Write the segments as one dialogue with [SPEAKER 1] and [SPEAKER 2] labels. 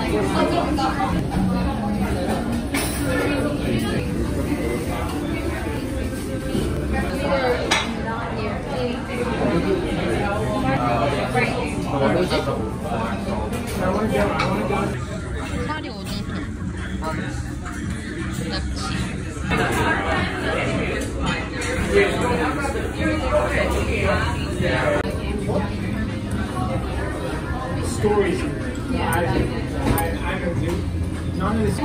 [SPEAKER 1] 살이 오중통. 낙지.
[SPEAKER 2] Stories. I can do. None of this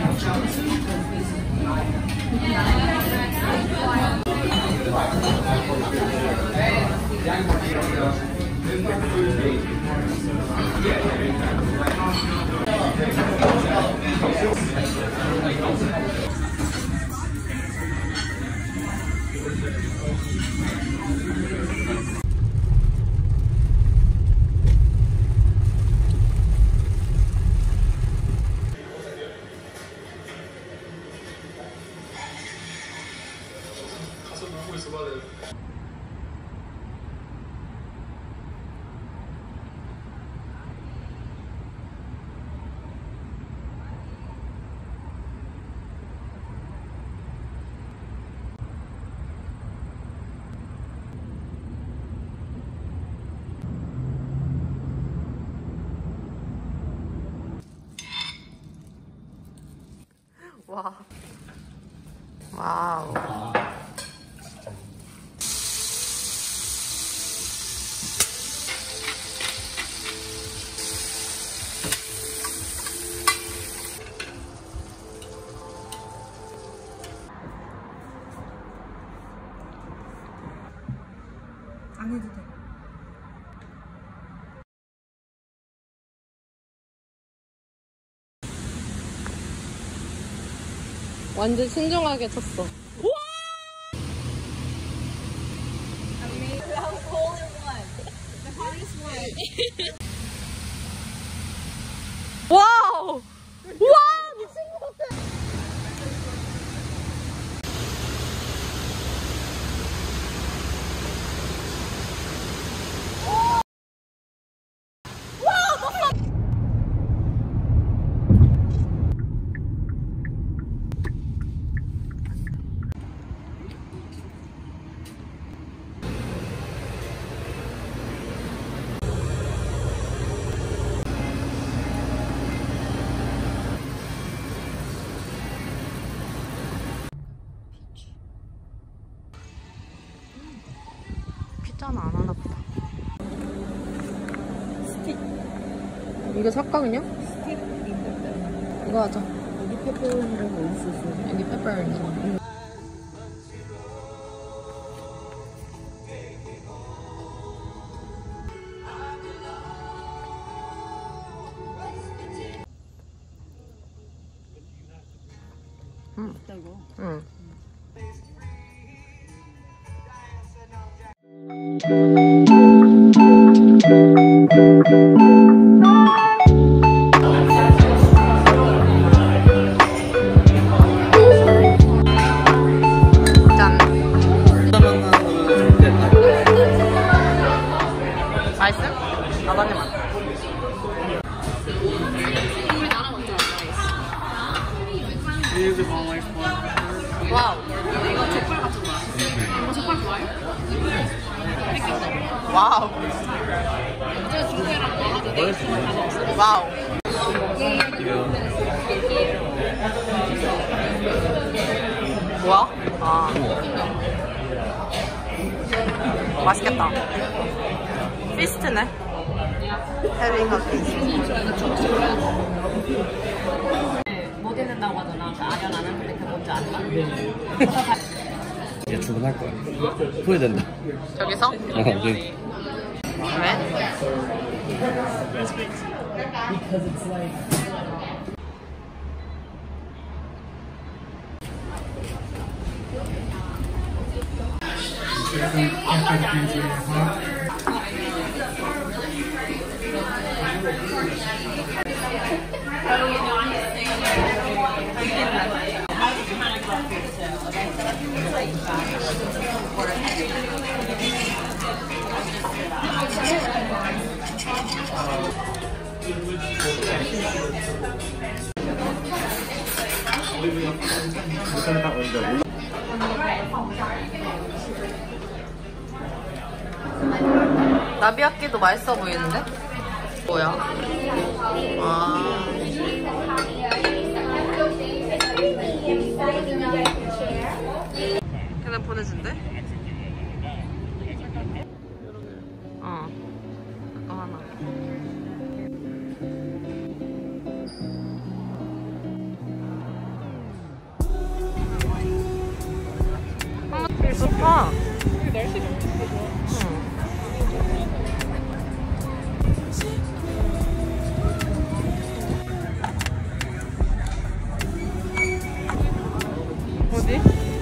[SPEAKER 1] 와. 와우.
[SPEAKER 3] 안 해도 돼.
[SPEAKER 1] 완전 신중하게 쳤어. 와우! 와, 미친 것 같아. 피자는 안 하나 보다.
[SPEAKER 3] 스틱.
[SPEAKER 1] 이거 살까 그냥?
[SPEAKER 3] 스틱.
[SPEAKER 1] 이거 하자.
[SPEAKER 3] 여기 페퍼로니라고 있었어.
[SPEAKER 1] 여기 페퍼로니.
[SPEAKER 3] 있다고.
[SPEAKER 1] 응. 짠. 맛있음? 나단이 맛. 와우.
[SPEAKER 3] 이거 족발 같은 거야. 이거 족발 좋아해?
[SPEAKER 1] 와우.
[SPEAKER 3] 어제 중국이랑 와가지고 내일 족발 다 먹었어.
[SPEAKER 1] 와우. 뭐야? 아. 맛있겠다. 피스트네. 해링과 피스트.
[SPEAKER 3] 못 읽는다고 하잖아. 그 아련 안 하는데 그 뭔지 알아?
[SPEAKER 4] 이제 출근할 거야. 후회된다.
[SPEAKER 1] 저기서?
[SPEAKER 4] 네.
[SPEAKER 1] 왜? 나비야끼도 맛있어 보이는데? 뭐야? 아. 걔네 보내준대? 어. 그거 하나. 되게 좋다.
[SPEAKER 5] 날씨 너무 좋아.
[SPEAKER 1] 어디?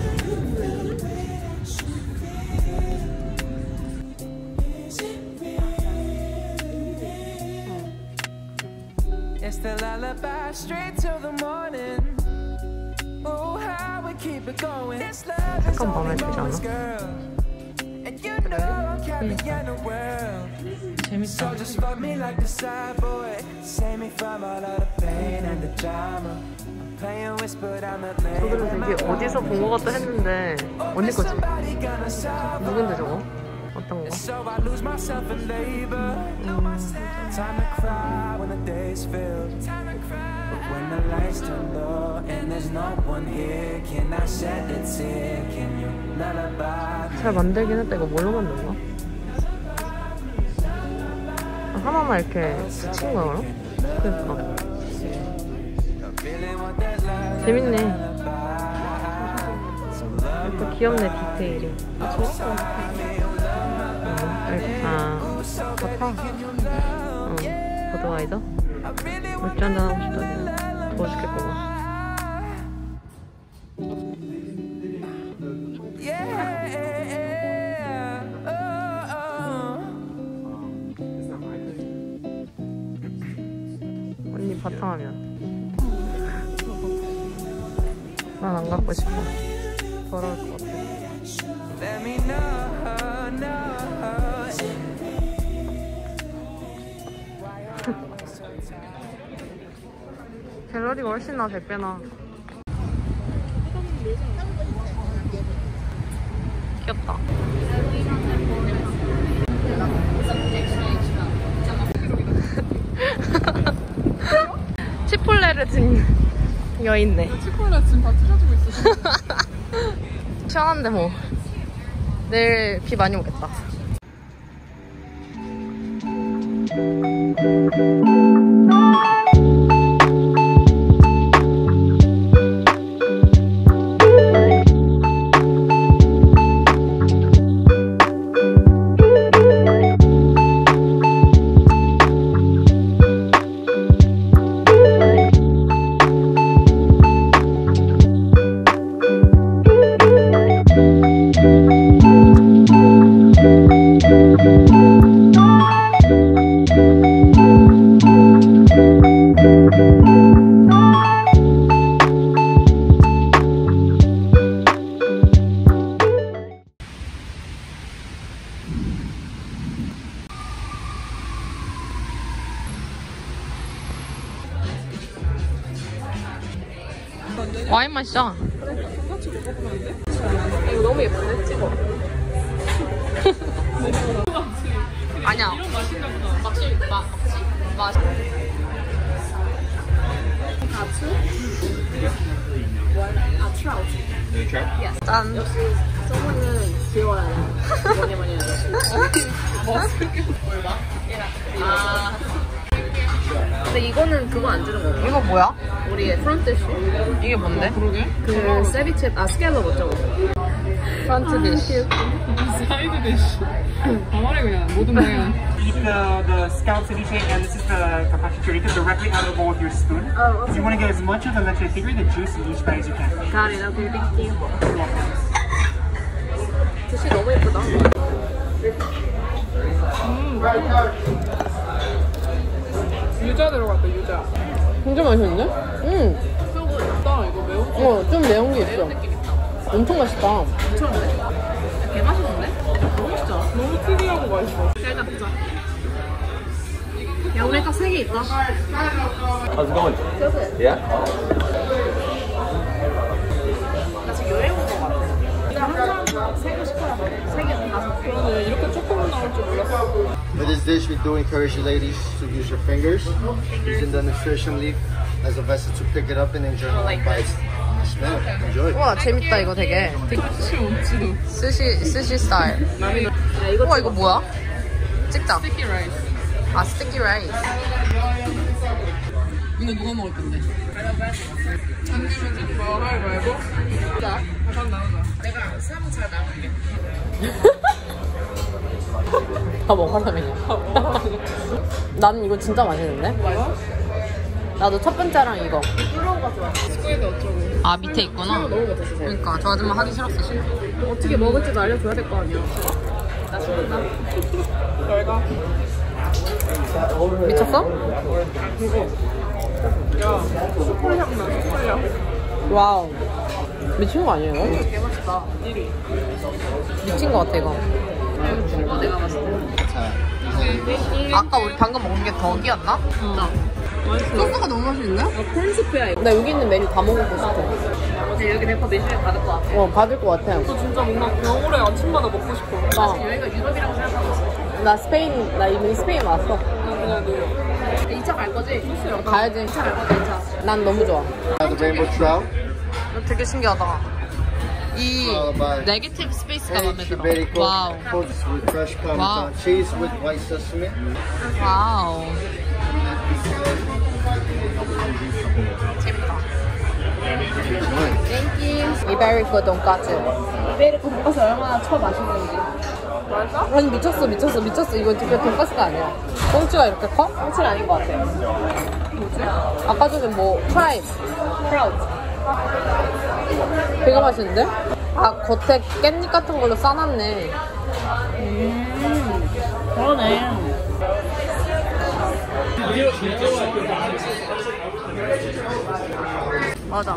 [SPEAKER 6] It's the lullaby straight till the morning. Oh, how we keep it going. This love is
[SPEAKER 1] 잠깐 마음에
[SPEAKER 6] only
[SPEAKER 1] 들지
[SPEAKER 6] moments,
[SPEAKER 1] 않아?
[SPEAKER 6] girl. And you know I'm carrying the world. So just fuck me like the side boy. Save me from all of the pain and the drama. I'm playing whisper down the lane.
[SPEAKER 1] 저거는 되게 어디서 본 것 같다 했는데 언니 거지?
[SPEAKER 6] Somebody gonna solve
[SPEAKER 1] 누군데 저거? 어떤 거?
[SPEAKER 6] So I lose myself in labor. Time to cry when the day's filled. But when the lights turn low and there's no one here, can I shed a tear? Can you lullaby?
[SPEAKER 1] 잘 만들긴 했다. 이거 뭘로 만든 거야? 하나만 이렇게 스친 거야 그럼? 그러니까 재밌네. 이렇게 귀엽네 디테일이. 좋다. 버드와이저? 맥주 한잔 하고 싶다. 그냥 더워 죽겠구만. 언니 바탕화면. 난 안 갖고 싶어. 더러울 것 같아. 갤러리가 훨씬 나 100배나. 귀엽다. 치폴레를 든 여있네.
[SPEAKER 5] 치콜라 지금 다 찢어지고 있어.
[SPEAKER 1] 시원한데 뭐. 내일 비 많이 오겠다. 와인 마시자. 이거 너무 예쁜데? 찍어. 아니야.
[SPEAKER 5] 이런 맛인가 보다.
[SPEAKER 1] 맛. 짠.
[SPEAKER 3] 근데 이거는 그거 안 주는 거고.
[SPEAKER 1] 이거 뭐야?
[SPEAKER 3] 우리의 프런트 디쉬.
[SPEAKER 1] 이게 뭔데?
[SPEAKER 5] 그러게.
[SPEAKER 3] 그 세비체, 스캘럽 어쩌고.
[SPEAKER 1] 프런트 디쉬.
[SPEAKER 5] 사이드 디쉬. 가만히 그냥 모든 모양.
[SPEAKER 2] Eat the scallop ceviche, and this is the carpaccio chorizo directly out of the bowl with your spoon.
[SPEAKER 3] Oh,
[SPEAKER 2] So you want to get as much of the leche tigre, the juice in each bite as you can.
[SPEAKER 3] got it. Okay, thank you. 디쉬 너무 예쁘다.
[SPEAKER 5] 유자 들어갔다, 유자.
[SPEAKER 1] 진짜 맛있는데?
[SPEAKER 5] 그거 있다, 이거 매운.
[SPEAKER 1] 좀 매운 게 있어. 엄청 맛있다.
[SPEAKER 3] 개 맛있는데? 너무 맛있잖아.
[SPEAKER 5] 너무 특이하고 맛있어.
[SPEAKER 3] 일단 보자. 야 우리 딱 3개 있다.
[SPEAKER 4] How's it going? Yeah?
[SPEAKER 3] 나 지금 여행 온거 같아. 항상 3개 시켜야 돼. 3개, 5개.
[SPEAKER 5] 그러네. 이렇게 조금 나올 줄 몰랐어.
[SPEAKER 7] For this dish, we do encourage you ladies to use your fingers, using the nutrition leaf as a vessel to pick it up and enjoy the bites. Smell, enjoy.
[SPEAKER 1] 우와 재밌다 이거 되게. 스시 스타일. 우와 이거 뭐야? 찍자.
[SPEAKER 5] 스티키 라이스.
[SPEAKER 1] 아 스티키 라이스.
[SPEAKER 5] 이거 누가 먹을 건데? 안 되면 뭐 말고? 자, 잠깐 나오자. 내가 사무 잘 나갈게.
[SPEAKER 1] 다 먹으라며. 나는 이거 진짜 맛있는데?
[SPEAKER 5] 뭐야?
[SPEAKER 1] 나도 첫 번째랑 이거.
[SPEAKER 5] 스쿠이드 어쩌고.
[SPEAKER 1] 아 밑에 있구나.
[SPEAKER 5] 너무 못했어.
[SPEAKER 1] 그러니까 저 아줌마 하기 싫었어 지금.
[SPEAKER 3] 어떻게 먹을지도 알려줘야 될 거 아니야.
[SPEAKER 5] 나 죽는다. 별가.
[SPEAKER 1] 미쳤어?
[SPEAKER 5] 야, 숯불 향 나, 숯불 향.
[SPEAKER 1] 와우. 미친 거 아니에요 이거?
[SPEAKER 3] 개 맛있다.
[SPEAKER 1] 미친 거 같아 이거.
[SPEAKER 3] 이거 죽어 내가 봤을 때.
[SPEAKER 1] 아까 우리 방금 먹은 게 덕이었나?
[SPEAKER 3] 진짜. 맛있어.
[SPEAKER 1] 소스가 너무 맛있는데?
[SPEAKER 3] 콘스프야 이거.
[SPEAKER 1] 나 여기 있는 메뉴 다 먹어보고 싶어.
[SPEAKER 3] 근데 여기 내거 메뉴에 받을 것 같아.
[SPEAKER 1] 받을 것 같아.
[SPEAKER 5] 저 진짜 뭔가 겨울에 아침마다 먹고 싶어.
[SPEAKER 3] 여기가 유럽이라고 생각하고 있어.
[SPEAKER 1] 나 스페인, 나 이미 스페인 왔어.
[SPEAKER 5] 그냥
[SPEAKER 3] 2차 갈 거지?
[SPEAKER 1] 가야지.
[SPEAKER 3] 2차 갈 거지 2차.
[SPEAKER 1] 난 너무 좋아.
[SPEAKER 7] The rainbow trout,
[SPEAKER 1] 되게 신기하다. 이 네게티브 스페이스가 마음에
[SPEAKER 7] eggs,
[SPEAKER 1] 들어.
[SPEAKER 7] Iberico,
[SPEAKER 1] 와우.
[SPEAKER 7] toast with fresh
[SPEAKER 1] Wow.
[SPEAKER 7] Parmesan cheese with white sesame.
[SPEAKER 1] 와우. 재밌다. 이베리코 돈까스.
[SPEAKER 3] 이베리코 돈가스 얼마나 맛있는지.
[SPEAKER 1] 아니 미쳤어. 이거 진짜 돈까스가 아니야. 꽁치가 이렇게 커?
[SPEAKER 3] 꽁치는 아닌 것 같아.
[SPEAKER 1] 뭐지? 아까 전에 뭐 프라이드.
[SPEAKER 3] 프라우드.
[SPEAKER 1] 되게 맛있는데? 아 겉에 깻잎 같은 걸로 싸놨네.
[SPEAKER 3] 그러네.
[SPEAKER 1] 맞아.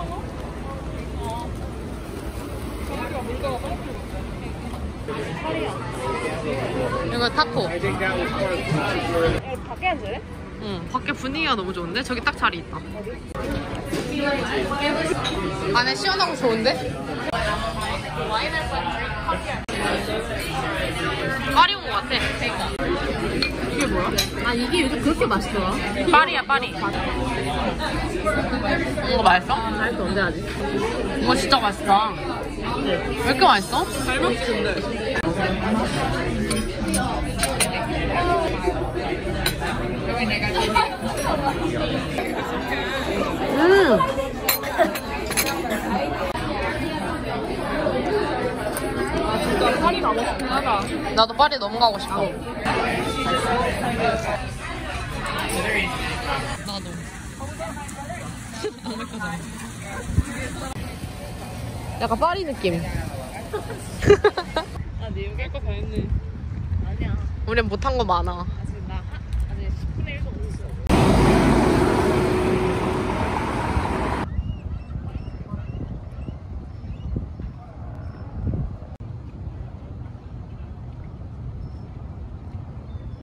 [SPEAKER 1] 이거 타코.
[SPEAKER 3] 밖에 앉을래?
[SPEAKER 1] 응, 밖에 분위기가 너무 좋은데? 저기 딱 자리 있다. 안에 시원하고 좋은데? 파리 온 것 같아. 이게 뭐야?
[SPEAKER 3] 아 이게 요즘 그렇게 맛있더라.
[SPEAKER 1] 파리야, 파리. 이거 맛있어?
[SPEAKER 3] 맛있어 언제 하지?
[SPEAKER 1] 이거 진짜 맛있다. 왜 이렇게 맛있어?
[SPEAKER 5] 잘 먹는데. 진짜 파리 가고 싶긴 하다.
[SPEAKER 1] 나도 파리 너무 가고 싶어. 나도. 약간 파리 느낌.
[SPEAKER 5] 아, 네 여기 할 거 다 했네.
[SPEAKER 3] 아니야.
[SPEAKER 1] 우린 못한 거 많아.